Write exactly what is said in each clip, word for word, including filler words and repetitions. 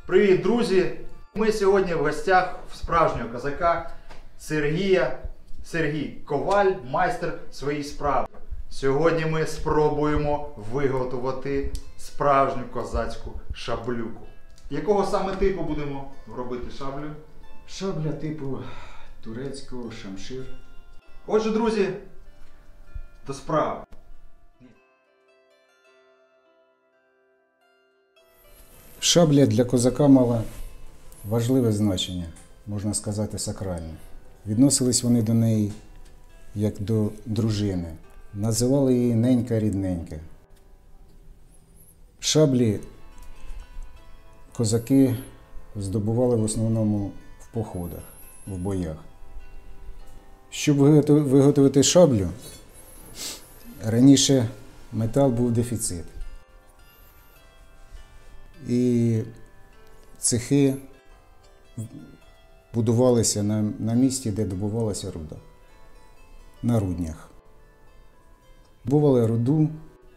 Привіт, друзі! Ми сьогодні в гостях в справжнього козака Сергія. Сергій Коваль, майстер своєї справи. Сьогодні ми спробуємо виготовити справжню козацьку шаблюку. Якого саме типу будемо робити шаблю? Шабля типу турецького, шамшир. Отже, друзі, до справи. Шабля для козака мала важливе значення, можна сказати, сакральне. Відносились вони до неї як до дружини. Називали її ненька-рідненька. Шаблі козаки здобували в основному в походах, в боях. Щоб виготовити шаблю, раніше метал був дефіцит. І цехи будувалися на, на місці, де добувалася руда. На руднях. Бували руду,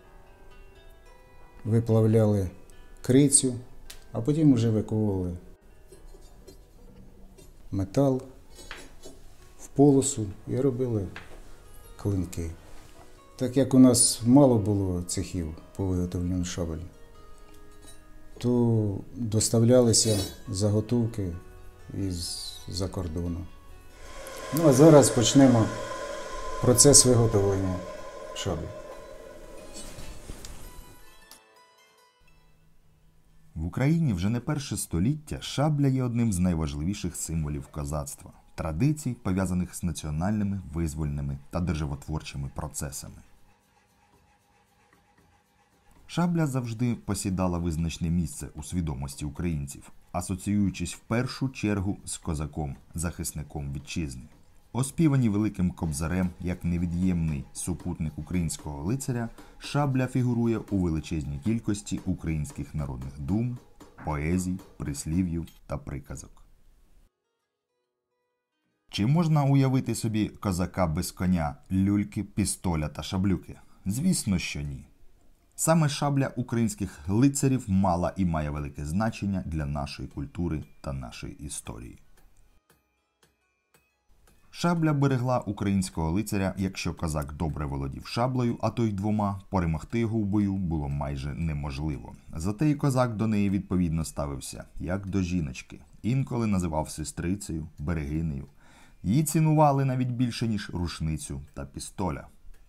виплавляли крицю, а потім вже виковували метал в полосу і робили клинки. Так як у нас мало було цехів по виготовленню шабель, то доставлялися заготовки із-за кордону. Ну а зараз почнемо процес виготовлення шаблі. В Україні вже не перше століття шабля є одним з найважливіших символів козацтва, традицій, пов'язаних з національними, визвольними та державотворчими процесами. Шабля завжди посідала визначне місце у свідомості українців, асоціюючись в першу чергу з козаком, захисником вітчизни. Оспівані Великим Кобзарем як невід'ємний супутник українського лицаря, шабля фігурує у величезній кількості українських народних дум, поезій, прислів'їв та приказок. Чи можна уявити собі козака без коня, люльки, пістоля та шаблюки? Звісно, що ні. Саме шабля українських лицарів мала і має велике значення для нашої культури та нашої історії. Шабля берегла українського лицаря, якщо козак добре володів шаблею, а то й двома, перемогти його в бою було майже неможливо. Зате і козак до неї відповідно ставився, як до жіночки. Інколи називав сестрицею, берегинею. Її цінували навіть більше, ніж рушницю та пістоля.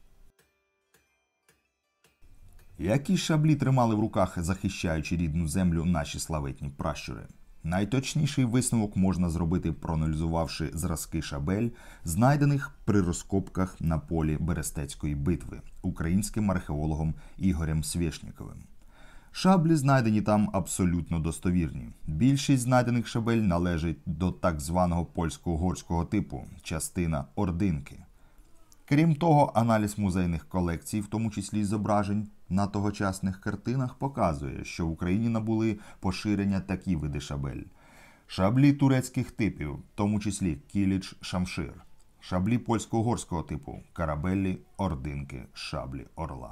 Які шаблі тримали в руках, захищаючи рідну землю, наші славетні пращури? Найточніший висновок можна зробити, проаналізувавши зразки шабель, знайдених при розкопках на полі Берестецької битви українським археологом Ігорем Свєшніковим. Шаблі, знайдені там, абсолютно достовірні. Більшість знайдених шабель належить до так званого польсько-угорського типу, частина ординки. Крім того, аналіз музейних колекцій, в тому числі зображень на тогочасних картинах, показує, що в Україні набули поширення такі види шабель. Шаблі турецьких типів, в тому числі кіліч, шамшир. Шаблі польсько-угорського типу, карабеллі, ординки, шаблі орла.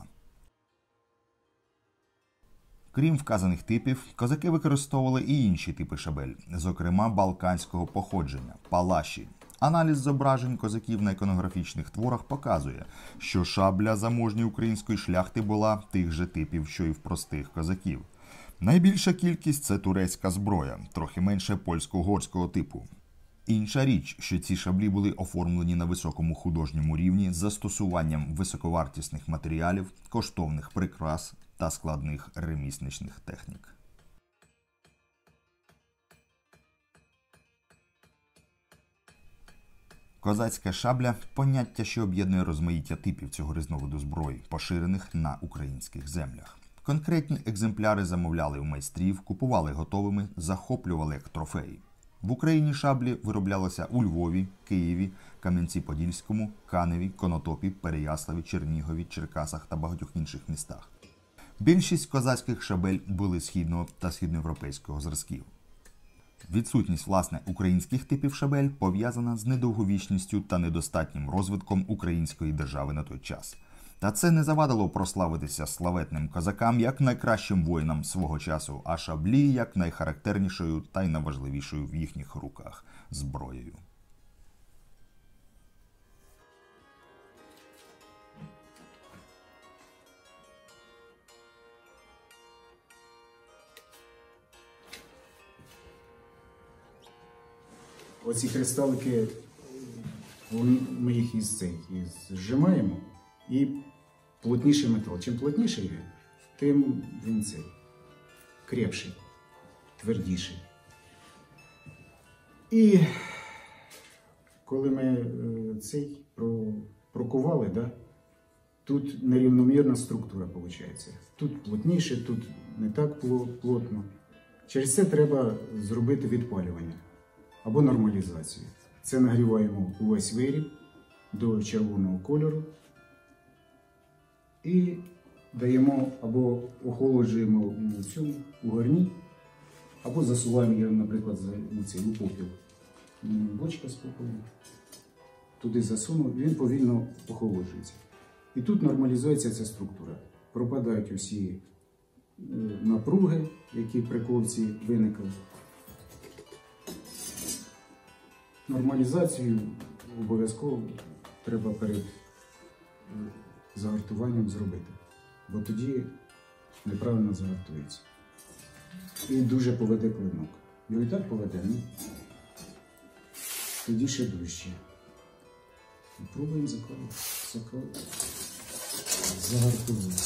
Крім вказаних типів, козаки використовували і інші типи шабель, зокрема балканського походження – палаші. Аналіз зображень козаків на іконографічних творах показує, що шабля заможньої української шляхти була тих же типів, що і в простих козаків. Найбільша кількість – це турецька зброя, трохи менше польсько-угорського типу. Інша річ, що ці шаблі були оформлені на високому художньому рівні з застосуванням високовартісних матеріалів, коштовних прикрас та складних ремісничних технік. Козацька шабля – поняття, що об'єднує розмаїття типів цього різновиду зброї, поширених на українських землях. Конкретні екземпляри замовляли у майстрів, купували готовими, захоплювали як трофеї. В Україні шаблі вироблялися у Львові, Києві, Кам'янці-Подільському, Каневі, Конотопі, Переяславі, Чернігові, Черкасах та багатьох інших містах. Більшість козацьких шабель були східного та східноєвропейського зразків. Відсутність, власне, українських типів шабель пов'язана з недовговічністю та недостатнім розвитком української держави на той час. Та це не завадило прославитися славетним козакам як найкращим воїнам свого часу, а шаблі як найхарактернішою та й найважливішою в їхніх руках зброєю. Оці кристалики, ми їх із цей, із зжимаємо, і плотніший метал. Чим плотніший він, тим він цей крепший, твердіший. І коли ми цей прокували, да, тут нерівномірна структура виходить. Тут плотніше, тут не так плотно. Через це треба зробити відпалювання або нормалізацію. Це нагріваємо увесь виріб до червоного кольору і даємо або охолоджуємо у цьому у горні, або засуваємо її, наприклад, у цей у попіл. Бочка з попелом. Туди засунув, він повільно охолоджується. І тут нормалізується ця структура. Пропадають усі напруги, які при ковці виникли. Нормалізацію обов'язково треба перед загартуванням зробити, бо тоді неправильно загартується. І дуже поведе клинок. Його і так поведе, ну тоді ще дужче. Пробуємо закалувати, закалувати, загартувати.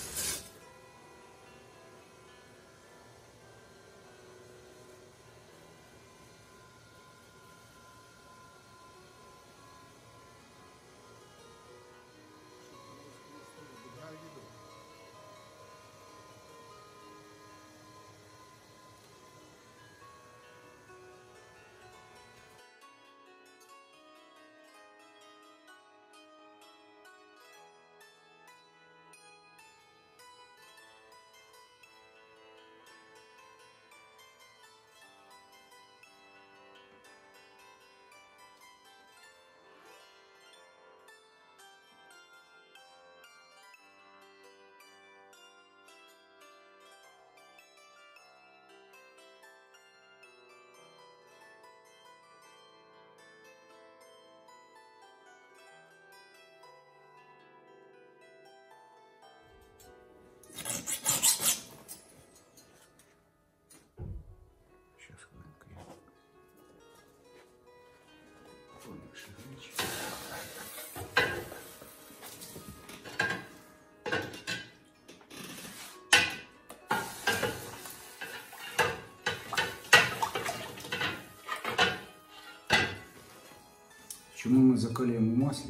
Чому ми закалюємо в маслі?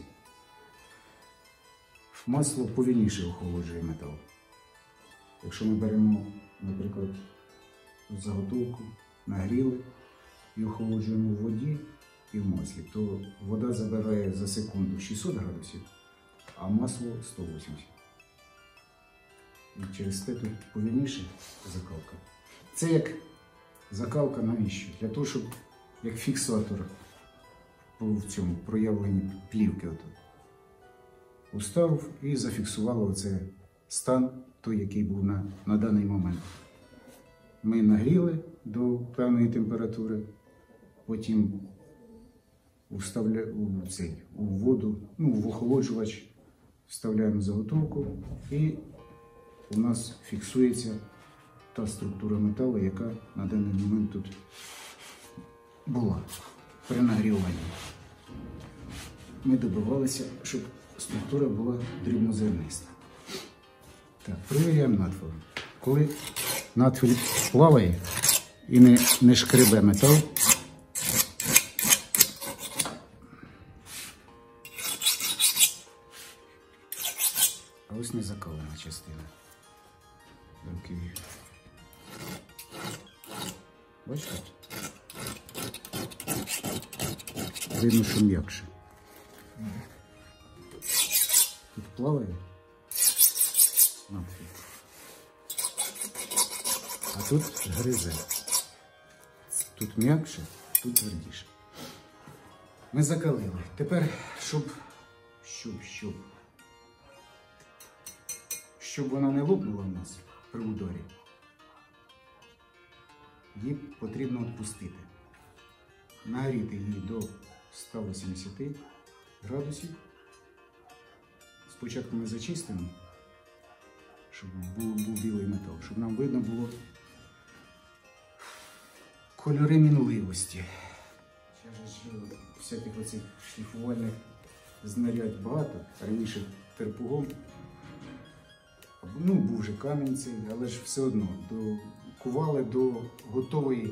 Масло повільніше охолоджує метал. Якщо ми беремо, наприклад, заготовку, нагріли і охолоджуємо в воді і в маслі, то вода забирає за секунду шістсот градусів, а масло сто вісімдесят. І через те тут повільніше закалка. Це як закалка навіщо? Для того, щоб як фіксатор в цьому проявленні плівки отут. Уставив і зафіксувало оце стан, той, який був на, на даний момент. Ми нагріли до певної температури, потім вставля, у, цей, у воду, ну, в охолоджувач вставляємо заготовку і у нас фіксується та структура металу, яка на даний момент тут була при нагріванні. Ми добивалися, щоб структура була дрібнозерниста. Так, перевіряємо надфилем. Коли надфиль плаває і не, не шкребе метал, а ось не закалена частина. Бачите? Видно, що м'якше. Тут плаває надфіль, а тут гризе. Тут м'якше, тут твердіше. Ми закалили. Тепер, щоб, щоб, щоб щоб вона не лопнула в нас при ударі, її потрібно відпустити. Нагріти її до ста вісімдесяти градусів. Спочатку ми зачистимо, щоб був, був білий метал, щоб нам видно було кольори мінливості. Зараз ж всяких оцих шліфувальних знарядь багато. Раніше терпугом, ну, був вже камінь цей, але ж все одно до, кували до готової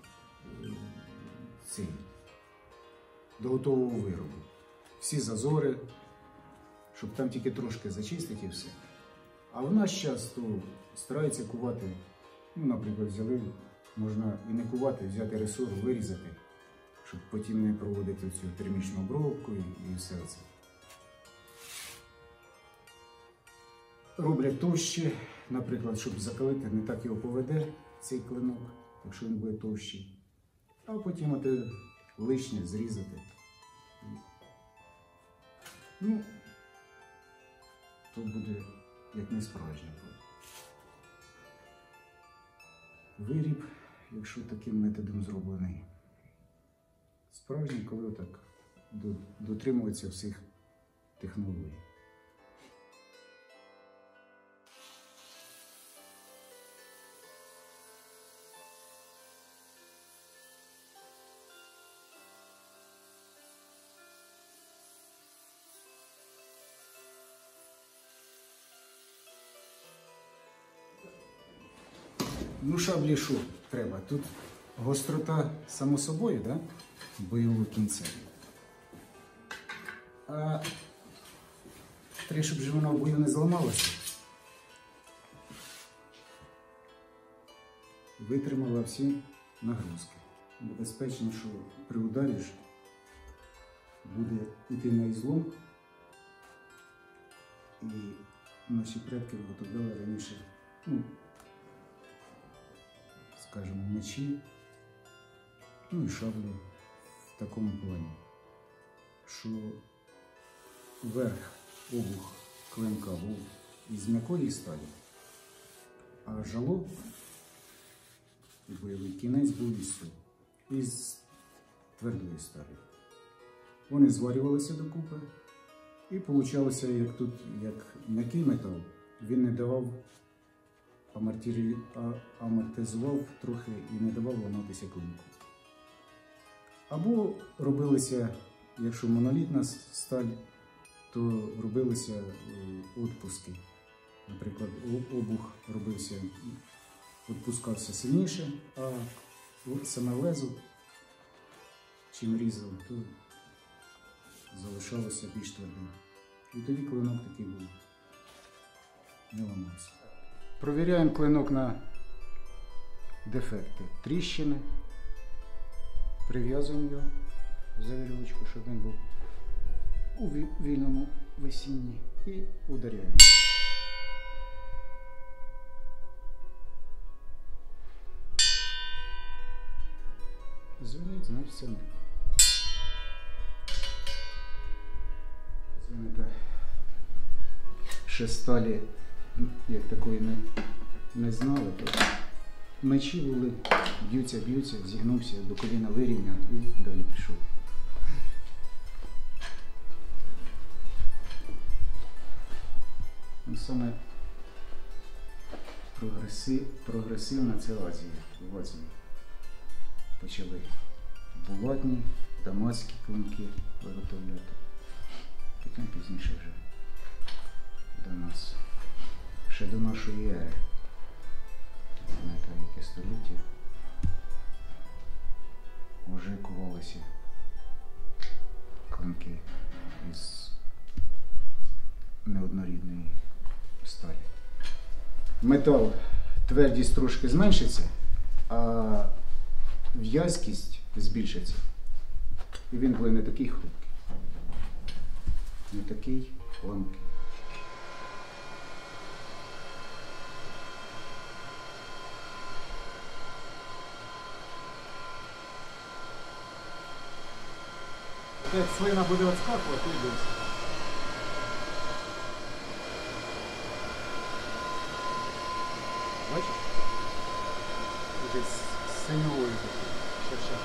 цей, до готового виробу. Всі зазори, щоб там тільки трошки зачистити і все. А в наш час то стараються кувати, ну, наприклад, взяли, можна і не кувати, взяти ресор, вирізати, щоб потім не проводити цю термічну обробку і, і все це. Роблять товще, наприклад, щоб закалити, не так його поведе цей клинок, якщо він буде товщий. А потім оте лишнє зрізати. Ну, то буде як не справжній виріб, якщо таким методом зроблений. Справжній, коли отак дотримується всіх технологій. Ну, шаблі що треба? Тут гострота само собою, да? Бойового кінця. А треба, щоб же вона в бою не зламалася. Витримала всі нагрузки. Небезпечно, що при ударі ж буде йти на ізлом. І наші предки виготовляли раніше, ну, скажімо, мечі, ну і шаблі в такому плані, що верх, обух клинка був із м'якої сталі, а жало і бойовий кінець був із, із твердої сталі. Вони зварювалися докупи і получалося, як тут, як м'який метал, він не давав, амортизував трохи і не давав ламатися клинку. Або робилися, якщо монолітна сталь, то робилися відпуски. Наприклад, обух робився, відпускався сильніше, а саме лезо, чим різав, то залишалося більш твердим. І тоді клинок такий був, не ламався. Провіряємо клинок на дефекти, тріщини, прив'язуємо його за вірьовочку, щоб він був у вільному висінні, і ударяємо. Звенить, значить це не. Звенити ще сталі, як такої не, не знали, то мечі були, б'ються, б'ються, зігнувся до коліна, вирівняв і далі пішов. Ну, саме прогреси, прогресивна це Азія. В Азії почали булатні, дамаські клинки виготовляти. Потім пізніше вже до нас, ще до нашої ери, не пам'ятаю, яке століття, вже кувалися клинки із неоднорідної сталі. Метал, твердість трошки зменшиться, а в'язкість збільшиться. І він буде не такий хрупкий, не такий ламкий. Як слина буде відскакувати, то йдеться. Бачиш? Буде з синьовою такою. Ще, ще.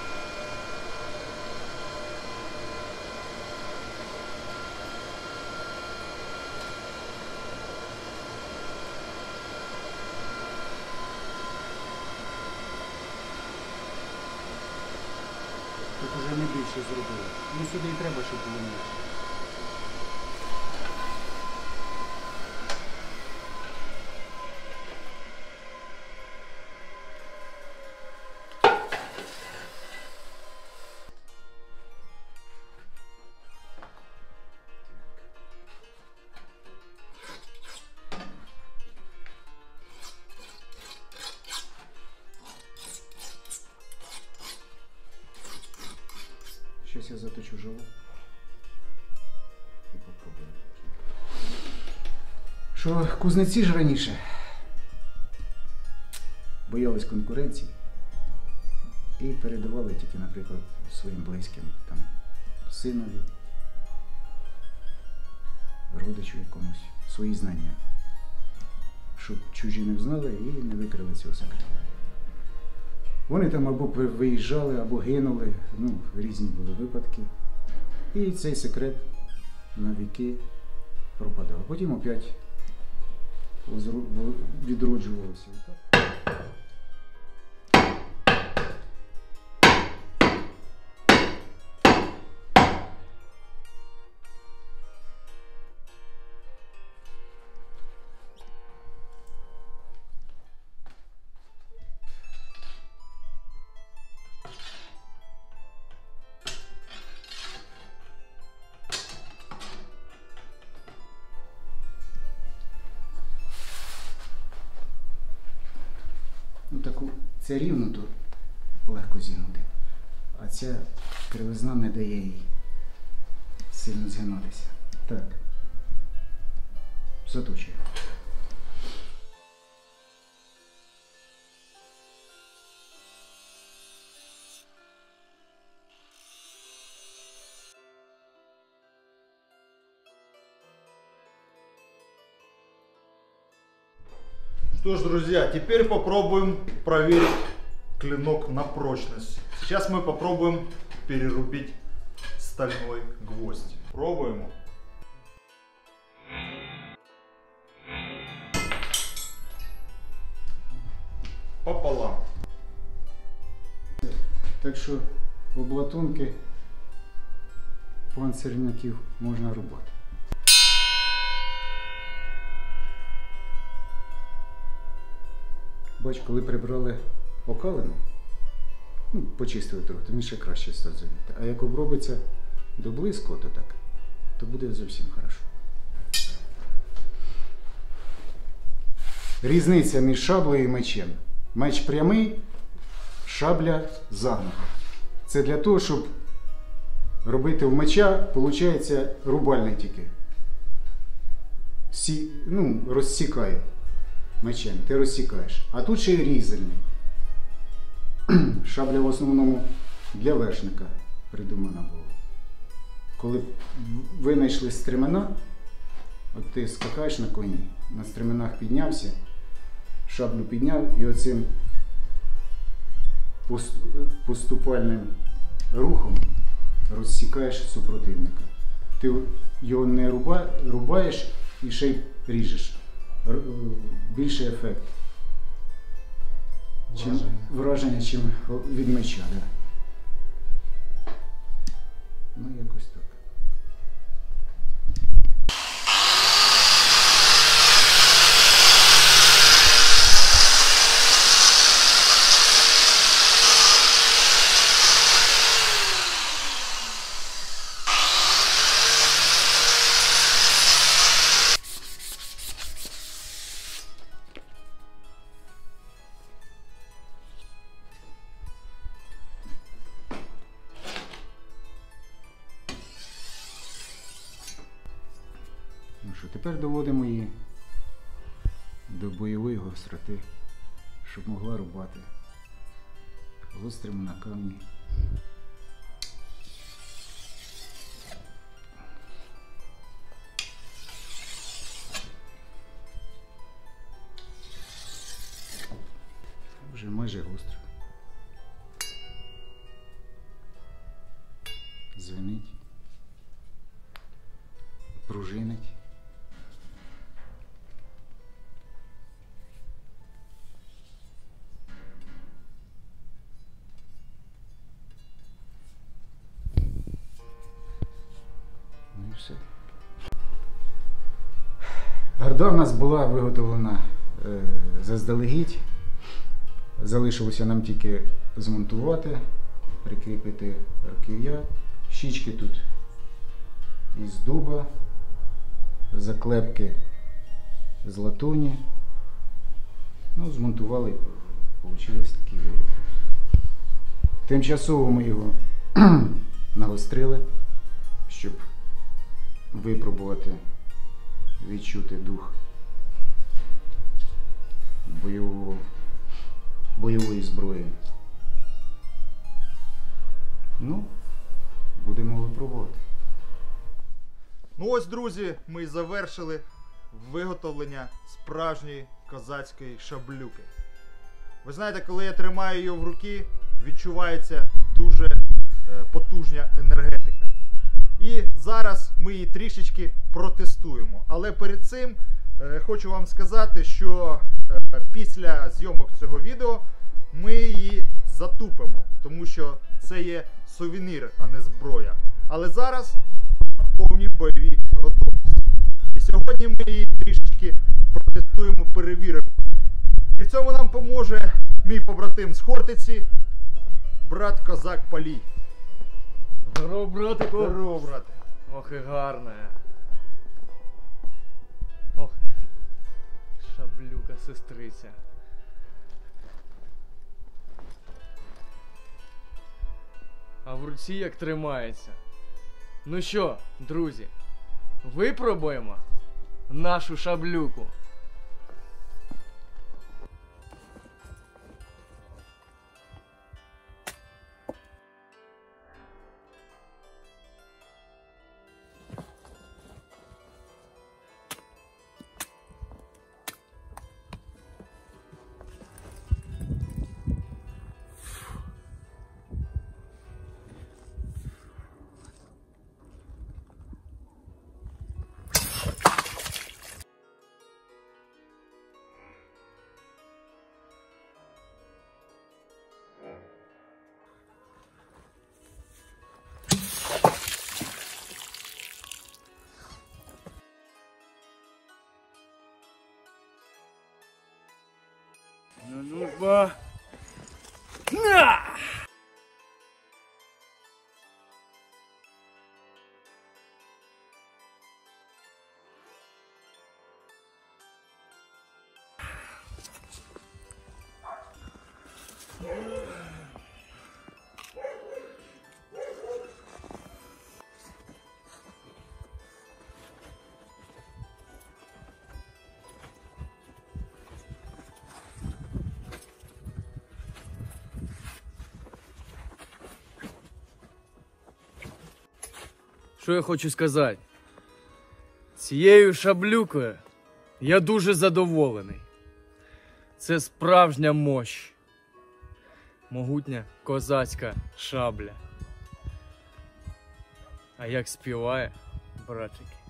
Тут уже не більше зробили. Ну сюди і треба, щоб було менше. Щось я заточу жилу і попробую. Що кузнеці ж раніше боялись конкуренції і передавали тільки, наприклад, своїм близьким, там, синові, родичу якомусь, свої знання, щоб чужі не взнали і не викрили цього секрету. Вони там або виїжджали, або гинули, ну, різні були випадки. І цей секрет на віки пропадав. А потім опять відроджувалося. Ну, таку, це рівно, то легко зігнути, а ця кривизна не дає їй сильно згинатися. Так, заточуємо. Что ж, друзья, теперь попробуем проверить клинок на прочность. Сейчас мы попробуем перерубить стальной гвоздь. Пробуем. Пополам. Так що облатунки панцирників можна рубати. Бач, коли прибрали окалину, ну, почистили трохи, то він ще краще став замітити. А як обробиться до близько, то так, то буде зовсім хорошо. Різниця між шаблею і мечем. Меч прямий, шабля загнута. Це для того, щоб робити в меча, виходить, рубальний тільки. Сі, ну, розсікає. Мечем, ти розсікаєш. А тут ще й різальний. Шабля в основному для вершника придумана була. Коли винайшли стремена, от ти скакаєш на коні, на стременах піднявся, шаблю підняв і оцим поступальним рухом розсікаєш супротивника. Ти його не рубаєш і ще й ріжеш. Більший ефект. Чим, враження, чим від меча. Да. Ну, якось так. Тепер доводимо її до бойової гостроти, щоб могла рубати гострими на камні. майже гостро. Звенить. Пружинить. Ну і все. Гарда в нас була виготовлена е, заздалегідь. Залишилося нам тільки змонтувати, прикріпити руків'я. Щічки тут із дуба, заклепки з латуні. Ну, змонтували, вийшло такий виріб. Тимчасово ми його нагострили, щоб випробувати, відчути дух бойового, бойової зброї. Ну, будемо випробувати. Ну ось, друзі, ми і завершили виготовлення справжньої козацької шаблюки. Ви знаєте, коли я тримаю її в руки, відчувається дуже е, потужна енергетика. І зараз ми її трішечки протестуємо. Але перед цим е, хочу вам сказати, що е, після зйомок цього відео ми її затупимо, тому що це є сувенір, а не зброя. Але зараз повні бойові готовності. І сьогодні ми її трішечки протестуємо, перевіримо. І в цьому нам поможе мій побратим з Хортиці, брат Козак Палій. Здорово, братику! Здорово, брате. Ох і гарне. Ох, шаблюка, сестриця. А в руці як тримається. Ну що, друзі, випробуємо нашу шаблюку. Ну, ну, ба. На! Що я хочу сказати? Цією шаблюкою я дуже задоволений. Це справжня мощь. Могутня козацька шабля. А як співає, братики.